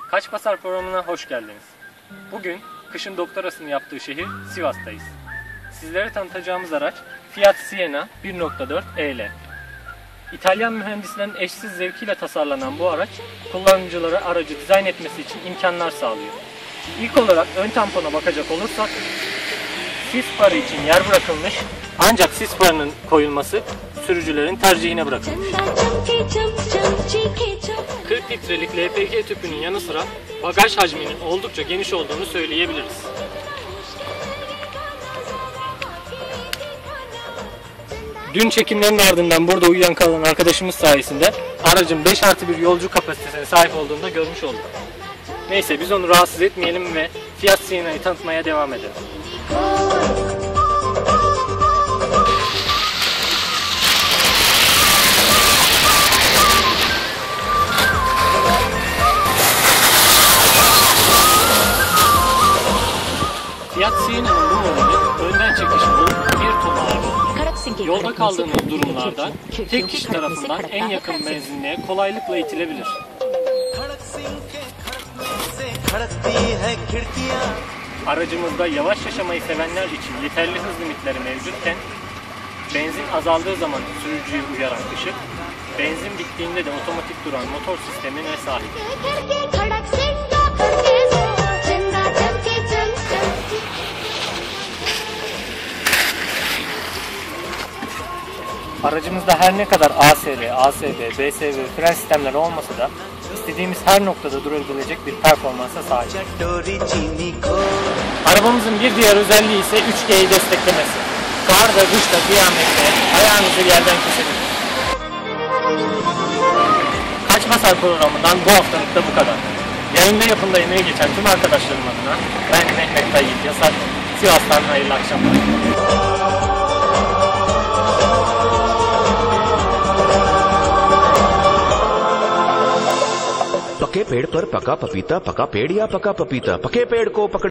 Kaç Basar programına hoş geldiniz. Bugün kışın doktorasını yaptığı şehir Sivas'tayız. Sizlere tanıtacağımız araç Fiat Siena 1.4 EL. İtalyan mühendislerin eşsiz zevkiyle tasarlanan bu araç, kullanıcılara aracı dizayn etmesi için imkanlar sağlıyor. İlk olarak ön tampona bakacak olursak, sis farı için yer bırakılmış, ancak sis farının koyulması sürücülerin tercihine bırakılmış. 40 litrelik LPG tüpünün yanı sıra bagaj hacminin oldukça geniş olduğunu söyleyebiliriz. Dün çekimlerin ardından burada uyuyan kalan arkadaşımız sayesinde aracın 5+1 yolcu kapasitesine sahip olduğunu da görmüş olduk. Neyse, biz onu rahatsız etmeyelim ve Fiat Siena'yı tanıtmaya devam edelim. Fiat Siena'nın bu modeli önden çekişli olup 1 ton ağırlığı. Yolda kaldığınız durumlarda tek kişi tarafından en yakın benzinliğe kolaylıkla itilebilir. Aracımızda yavaş yaşamayı sevenler için yeterli hız limitleri mevcutken, benzin azaldığı zaman sürücüyü uyaran ışık, benzin bittiğinde de otomatik duran motor sistemine sahip. Aracımızda her ne kadar ASR, ASB, BSV fren sistemleri olmasa da istediğimiz her noktada durabilecek bir performansa sahip. Arabamızın bir diğer özelliği ise 3G'yi desteklemesi. Karda, kışta, kıyamette ayağınızı yerden kesebilir. Kaç Basar programından bu haftalık da bu kadar. Yayında yapımda emeği geçen tüm arkadaşlarım adına ben Mehmet Tayyip Yasak, Sivas'tan hayırlı akşamlar. पके पेड़ पर पका पपीता, पका पेड़ या पका पपीता, पके पेड़ को पकड़